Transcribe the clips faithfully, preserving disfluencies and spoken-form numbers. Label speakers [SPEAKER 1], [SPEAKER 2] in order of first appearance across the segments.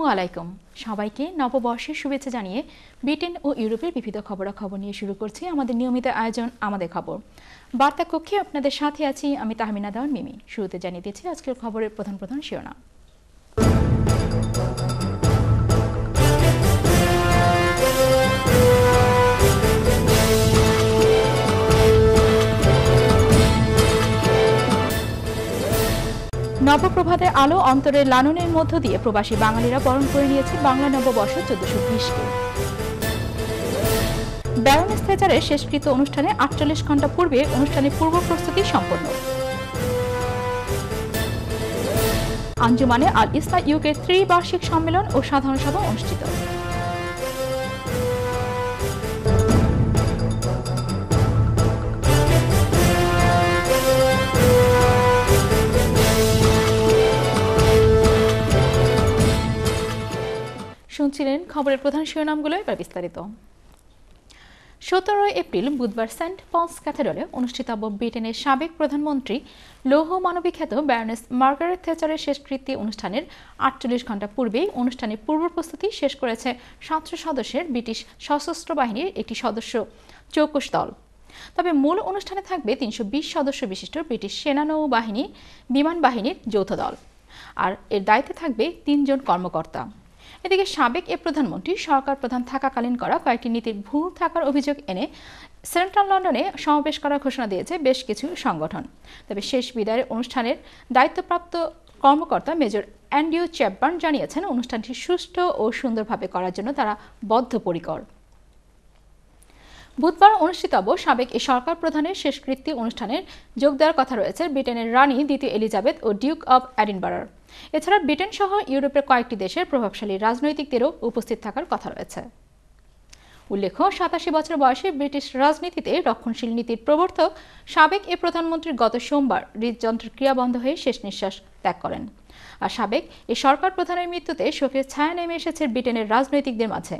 [SPEAKER 1] আলাইকুম সবাইকে নববর্ষের শুভেচ্ছা জানিয়ে ব্রিটেন ও ইউরোপের বিভিন্ন খবরাখবর নিয়ে শুরু করছি আমাদের নিয়মিত আয়োজন আমাদের খবর। বার্তা কক্ষে আপনাদের সাথে আছি আমি তাহমিনা দেওয়ান মিমি। শুরুতে জানিয়ে দিচ্ছি আজকের খবরের প্রধান প্রধান শিরোনাম। নবপ্রভাতের আলো অন্তরের লালনের মধ্য দিয়ে প্রবাসী বাঙালিরা বরণ করে নিয়েছে বাংলা নববর্ষ চোদ্দশো বিশকে। ব্যারনেস থেচারের শেষকৃত অনুষ্ঠানে আটচল্লিশ ঘন্টা পূর্বে অনুষ্ঠানের পূর্ব প্রস্তুতি সম্পন্ন। আঞ্জুমানে আল ইসলাহ ইউকের ত্রিবার্ষিক সম্মেলন ও সাধারণ সভা অনুষ্ঠিত। শুনছিলেন খবরের প্রধান শিরোনামগুলো, এবার বিস্তারিত। সতেরোই এপ্রিল বুধবার সেন্ট পলস ক্যাথেড্রালে অনুষ্ঠিতব্য ব্রিটেনের সাবেক প্রধানমন্ত্রী লৌহ মানবী খ্যাত ব্যারনেস মার্গারেট থেচারের শেষকৃত্য অনুষ্ঠানের আটচল্লিশ ঘন্টা পূর্বেই অনুষ্ঠানের পূর্ব প্রস্তুতি শেষ করেছে সাতশো সদস্যের ব্রিটিশ সশস্ত্র বাহিনীর একটি সদস্য চৌকস দল। তবে মূল অনুষ্ঠানে থাকবে তিনশো বিশ সদস্য বিশিষ্ট ব্রিটিশ সেনা নৌবাহিনী বিমান বাহিনীর যৌথ দল, আর এর দায়িত্বে থাকবে তিনজন কর্মকর্তা। এদিকে সাবেক এ প্রধানমন্ত্রী সরকার প্রধান থাকাকালীন করা কয়েকটি নীতির ভুল থাকার অভিযোগ এনে সেন্ট্রাল লন্ডনে সমাবেশ করার ঘোষণা দিয়েছে বেশ কিছু সংগঠন। তবে শেষ বিদায়ের অনুষ্ঠানের দায়িত্বপ্রাপ্ত কর্মকর্তা মেজর অ্যান্ড্রিউ চ্যাপবার্ন জানিয়েছেন অনুষ্ঠানটি সুষ্ঠু ও সুন্দরভাবে করার জন্য তারা বদ্ধপরিকর। বুধবার অনুষ্ঠিতব্য সাবেক এই সরকার প্রধানের শেষকৃত্য অনুষ্ঠানে যোগ দেওয়ার কথা রয়েছে ব্রিটেনের রানী দ্বিতীয় এলিজাবেথ ও ডিউক অব এডিনবারার। এছাড়া ব্রিটেন সহ ইউরোপের কয়েকটি দেশের প্রভাবশালী রাজনৈতিকদেরও উপস্থিত থাকার কথা রয়েছে। উল্লেখ্য, সাতাশি বছর বয়সে ব্রিটিশ রাজনীতিতে রক্ষণশীল নীতির প্রবর্তক সাবেক এ প্রধানমন্ত্রী গত সোমবার হৃদযন্ত্রের ক্রিয়া বন্ধ হয়ে শেষ নিঃশ্বাস ত্যাগ করেন। আর সাবেক এই সরকার প্রধানের মৃত্যুতে শোকের ছায়া নেমে এসেছে ব্রিটেনের রাজনৈতিকদের মাঝে।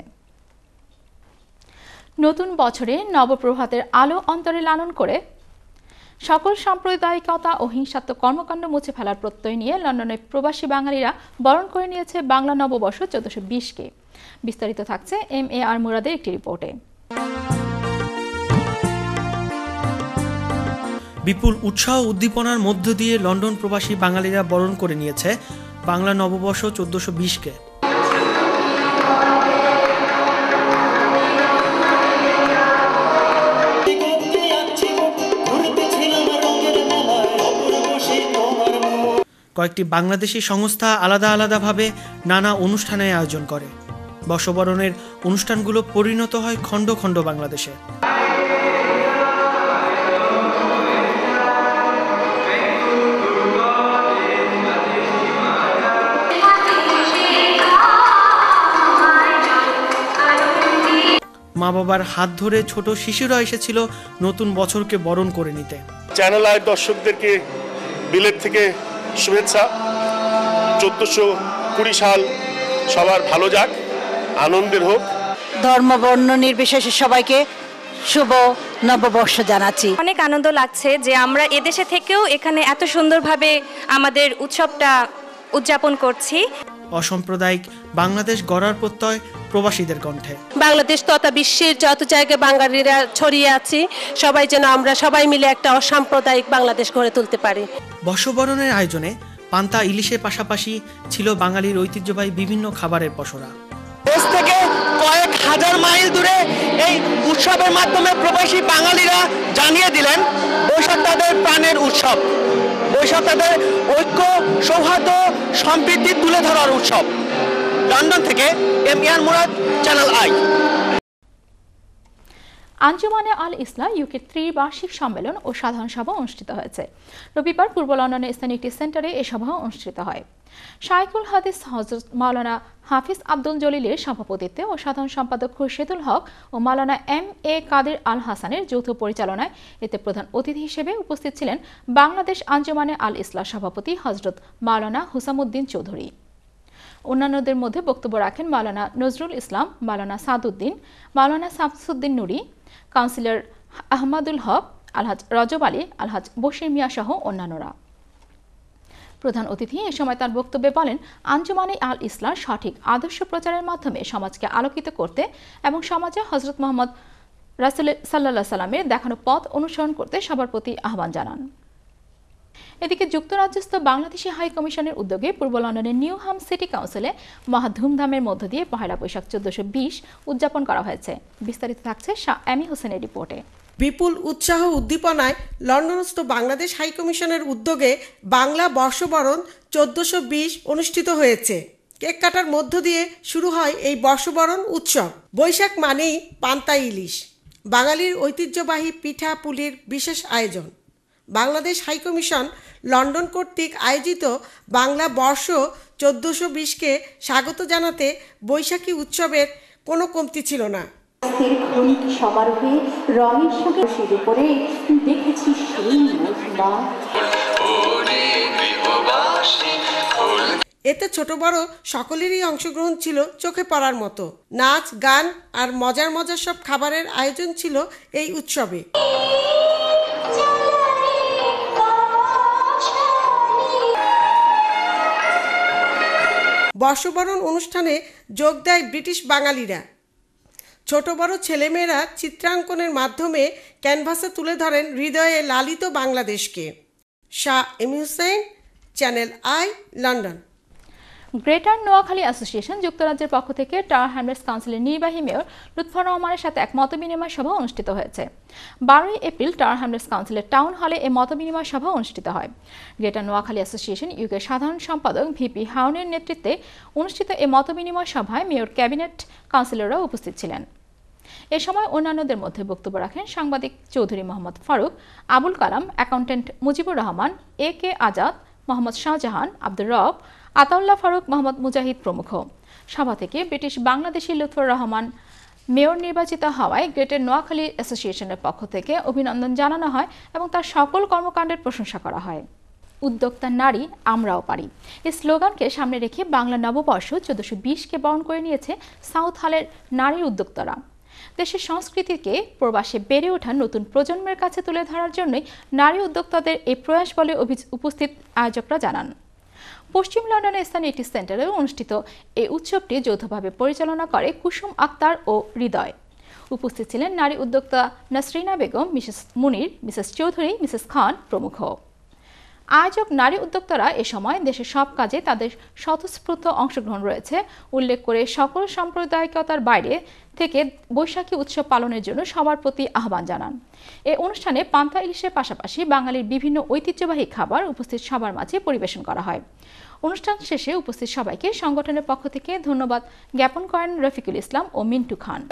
[SPEAKER 1] নতুন বছরে নবপ্রভাতের আলো অন্তরে লালন করে সকল সাম্প্রদায়িকতা ও হিংসাত্মক কর্মকাণ্ড মুছে ফেলার প্রত্যয় নিয়ে লন্ডনের প্রবাসী বাঙালিরা বরণ করে নিয়েছে বাংলা নববর্ষ চোদ্দশো বিশকে। বিস্তারিত থাকছে এম এ আর মুরাদের একটি রিপোর্টে।
[SPEAKER 2] বিপুল উৎসাহ উদ্দীপনার মধ্য দিয়ে লন্ডন প্রবাসী বাঙালিরা বরণ করে নিয়েছে বাংলা নববর্ষ চোদ্দশো বিশকে। কয়েকটি বাংলাদেশি সংস্থা আলাদা আলাদাভাবে নানা অনুষ্ঠানের আয়োজন করে। বর্ষবরণের অনুষ্ঠানগুলো পরিণত হয় খণ্ড খণ্ড বাংলাদেশে। মা বাবার হাত ধরে ছোট শিশুরা এসেছিল নতুন বছরকে বরণ করে নিতে।
[SPEAKER 3] চ্যানেল আই দর্শকদেরকে বিলেত থেকে শুভেচ্ছা। চোদ্দশো কুড়ি সাল সবার ভালো যাক, আনন্দের হোক।
[SPEAKER 4] ধর্ম বর্ণ নির্বিশেষে সবাইকে শুভ নববর্ষ জানাচ্ছি।
[SPEAKER 5] অনেক আনন্দ লাগছে যে আমরা এদেশে থেকেও এখানে এত সুন্দরভাবে আমাদের উৎসবটা উদযাপন করছি।
[SPEAKER 2] অসাম্প্রদায়িক বাংলাদেশ গড়ার প্রত্যয় প্রবাসীদের কণ্ঠে।
[SPEAKER 6] বাংলাদেশ তথা বিশ্বের যত জায়গায় বাঙালিরা ছড়িয়ে আছি, সবাই যেন আমরা সবাই মিলে একটা অসাম্প্রদায়িক বাংলাদেশ গড়ে তুলতে পারি।
[SPEAKER 2] বর্ষবরণের আয়োজনে পান্তা ইলিশের পাশাপাশি ছিল বাঙালির ঐতিহ্যবাহী বিভিন্ন খাবারের পসরা।
[SPEAKER 7] দেশ থেকে কয়েক হাজার মাইল দূরে এই উৎসবের মাধ্যমে প্রবাসী বাঙালিরা জানিয়ে দিলেন বৈশাখ তাদের প্রাণের উৎসব, বৈশাখ তাদের ঐক্য, সৌহার্দ্য, সম্প্রীতি তুলে ধরার উৎসব। লন্ডন থেকে M A R Murad, channel I.
[SPEAKER 1] Anjumane Al Islah ইউকের ত্রিবার্ষিক সম্মেলন ও সাধারণ সভা অনুষ্ঠিত হয়েছে। রবিবার পূর্ব লন্ডনের স্থানীয় একটি সেন্টারে এই সভা অনুষ্ঠিত হয়। শাইখুল হাদিস হযরত মাওলানা হাফিজ আব্দুল জলিলের সভাপতিত্বে ও সাধারণ সম্পাদক খুরশেদুল হক ও মাওলানা এম এ কাদের আল হাসানের যৌথ পরিচালনায় এতে প্রধান অতিথি হিসেবে উপস্থিত ছিলেন বাংলাদেশ আঞ্জুমানে আল ইসলাহ সভাপতি হযরত মাওলানা হুসামুদ্দিন চৌধুরী। অন্যান্যদের মধ্যে বক্তব্য রাখেন মাওলানা নজরুল ইসলাম, মাওলানা সাদউদ্দিন, মাওলানা শামসুদ্দিন নুরি, কাউন্সিলর আহমদুল হক, আলহাজ রজব আলী, আলহাজ বশির মিয়া সহ অন্যান্যরা। প্রধান অতিথি এ সময় তার বক্তব্যে বলেন, আঞ্জুমানে আল ইসলাম সঠিক আদর্শ প্রচারের মাধ্যমে সমাজকে আলোকিত করতে এবং সমাজে হযরত মুহাম্মদ রাসূল সাল্লাল্লাহু আলাইহি সাল্লামের দেখানো পথ অনুসরণ করতে সবার প্রতি আহ্বান জানান। এদিকে যুক্তরাজ্যস্থ বাংলাদেশি হাই কমিশনের উদ্যোগে পূর্ব লন্ডনের নিউহাম সিটি কাউন্সিলে মহা ধুমধামের মধ্য দিয়ে পহেলা বৈশাখ চোদ্দশো বিশ উদযাপন করা হয়েছে। বিস্তারিত থাকছে শাহ এমি হোসেনের রিপোর্টে।
[SPEAKER 8] বিপুল উৎসাহ উদ্দীপনায় লন্ডনস্থ বাংলাদেশ হাই কমিশনের উদ্যোগে বাংলা বর্ষবরণ চোদ্দশো বিশ অনুষ্ঠিত হয়েছে। কেক কাটার মধ্য দিয়ে শুরু হয় এই বর্ষবরণ উৎসব। বৈশাখ মানেই পান্তা ইলিশ, বাঙালির ঐতিহ্যবাহী পিঠা পুলির বিশেষ আয়োজন। বাংলাদেশ হাই কমিশন লন্ডন কর্তৃক আয়োজিত বাংলা বর্ষ চোদ্দশো বিশকে স্বাগত জানাতে বৈশাখী উৎসবের কোনো কমতি ছিল না।
[SPEAKER 9] সমারোহে রঙের সঙ্গে শুরু করে দেখেছি সেই মহিমা।
[SPEAKER 8] এতে ছোট বড় সকলেরই অংশগ্রহণ ছিল চোখে পড়ার মতো। নাচ, গান আর মজার মজার সব খাবারের আয়োজন ছিল এই উৎসবে। বর্ষবরণ অনুষ্ঠানে যোগ দেয় ব্রিটিশ বাঙালিরা। ছোট বড় ছেলেমেয়েরা চিত্রাঙ্কনের মাধ্যমে ক্যানভাসে তুলে ধরেন হৃদয়ে লালিত বাংলাদেশকে। Shah Emi Hossain, channel I, London.
[SPEAKER 1] Greater Noakhali association যুক্তরাজ্যের পক্ষ থেকে টাওয়ার হ্যামলেটস কাউন্সিলের নির্বাহী মেয়র লুৎফর রহমানের সাথে এক মতবিনিময় সভা অনুষ্ঠিত হয়েছে। বারোই এপ্রিল টাওয়ার হ্যামলেটস কাউন্সিলের টাউন হলে এই মতবিনিময় সভা অনুষ্ঠিত হয়। গ্রেটার নোয়াখালী অ্যাসোসিয়েশন ইউকে সাধারণ সম্পাদক ভিপি হাউনের নেতৃত্বে অনুষ্ঠিত এই মতবিনিময় সভায় মেয়র, ক্যাবিনেট কাউন্সিলররা উপস্থিত ছিলেন। এ সময় অন্যান্যদের মধ্যে বক্তব্য রাখেন সাংবাদিক Chowdhury Mohammad Faruk, Abul Kalam, accountant Mujibur Rahman, A K Azad, Mohammad Shahjahan, Abdur Rob, Ataullah Faruk, Mohammad Mujahid প্রমুখ। সভা থেকে ব্রিটিশ বাংলাদেশি লুৎফর রহমান মেয়র নির্বাচিত হওয়ায় গ্রেটার নোয়াখালী অ্যাসোসিয়েশনের পক্ষ থেকে অভিনন্দন জানানো হয় এবং তার সকল কর্মকাণ্ডের প্রশংসা করা হয়। উদ্যোক্তা নারী, আমরাও পারি এই স্লোগানকে সামনে রেখে বাংলা নববর্ষ চোদ্দশো বিশকে বরণ করে নিয়েছে সাউথ হলের নারী উদ্যোক্তারা। দেশের সংস্কৃতিকে প্রবাসে বেড়ে ওঠা নতুন প্রজন্মের কাছে তুলে ধরার জন্যই নারী উদ্যোক্তাদের এই প্রয়াস বলে উপস্থিত আয়োজকরা জানান। পশ্চিম লন্ডনের স্থানীয় একটি সেন্টারে অনুষ্ঠিত এই উৎসবটি যৌথভাবে পরিচালনা করে কুসুম আক্তার ও হৃদয়। উপস্থিত ছিলেন নারী উদ্যোক্তা Nasrina Begum, Mrs Munir, Mrs Chowdhury, Mrs Khan প্রমুখ। আয়োজক নারী উদ্যোক্তারা এ সময় দেশের সব কাজে তাদের স্বতঃস্ফূর্ত অংশগ্রহণ রয়েছে উল্লেখ করে সকল সাম্প্রদায়িকতার বাইরে থেকে বৈশাখী উৎসব পালনের জন্য সবার প্রতি আহ্বান জানান। এই অনুষ্ঠানে পান্তা ইলিশের পাশাপাশি বাঙালির বিভিন্ন ঐতিহ্যবাহী খাবার উপস্থিত সবার মাঝে পরিবেশন করা হয়। অনুষ্ঠান শেষে উপস্থিত সবাইকে সংগঠনের পক্ষ থেকে ধন্যবাদ জ্ঞাপন করেন রফিকুল ইসলাম ও মিন্টু খান।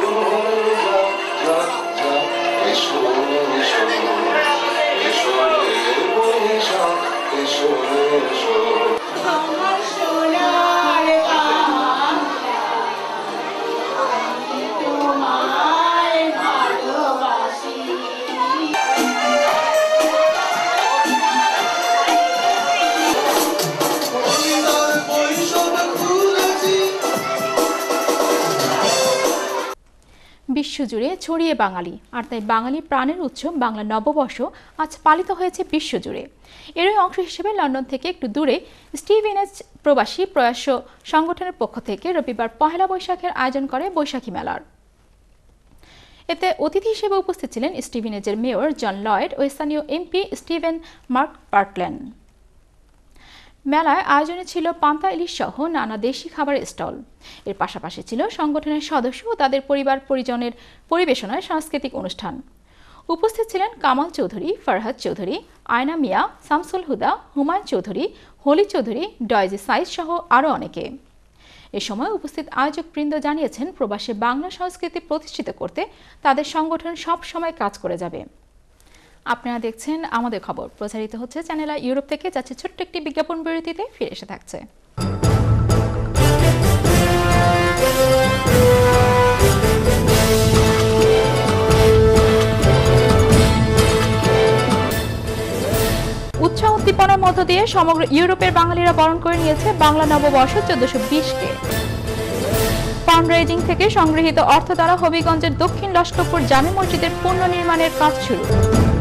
[SPEAKER 1] বিশ্বজুড়ে ছড়িয়ে বাঙালি, আর তাই বাঙালি প্রাণের উৎসব বাংলা নববর্ষ আজ পালিত হয়েছে বিশ্বজুড়ে। এরই অংশ হিসেবে লন্ডন থেকে একটু দূরে স্টিভেনেজ প্রবাসী প্রয়াস সংগঠনের পক্ষ থেকে রবিবার পহেলা বৈশাখের আয়োজন করে বৈশাখী মেলার। এতে অতিথি হিসেবে উপস্থিত ছিলেন স্টিভেনেজের মেয়র জন লয়েড ও স্থানীয় এমপি স্টিভেন মার্ক পার্টলেন। মেলায় আয়োজনে ছিল পান্তা ইলিশ সহ নানা দেশি খাবারের স্টল। এর পাশাপাশি ছিল সংগঠনের সদস্য ও তাদের পরিবার পরিজনের পরিবেশনায় সাংস্কৃতিক অনুষ্ঠান। উপস্থিত ছিলেন কামাল চৌধুরী, ফরহাদ চৌধুরী, আয়না মিয়া, শামসুল হুদা, হুমায়ুন চৌধুরী, হলি চৌধুরী, ডয়জি সাইজ সহ আরও অনেকে। এ সময় উপস্থিত আয়োজকবৃন্দ জানিয়েছেন প্রবাসে বাংলা সংস্কৃতি প্রতিষ্ঠিত করতে তাদের সংগঠন সব সময় কাজ করে যাবে। আপনারা দেখছেন আমাদের খবর, প্রচারিত হচ্ছে চ্যানেল আই ইউরোপ থেকে। যাচ্ছে ছোট্ট একটি বিজ্ঞাপন বিরতিতে, ফিরে এসে থাকছে। উৎসাহ উদ্দীপনার মধ্য দিয়ে সমগ্র ইউরোপের বাঙালিরা বরণ করে নিয়েছে বাংলা নববর্ষ চোদ্দশো বিশকে। ফান্ড রেজিং থেকে সংগৃহীত অর্থ দ্বারা হবিগঞ্জের দক্ষিণ লস্করপুর জামে মসজিদের পুনর্নির্মাণের কাজ শুরু।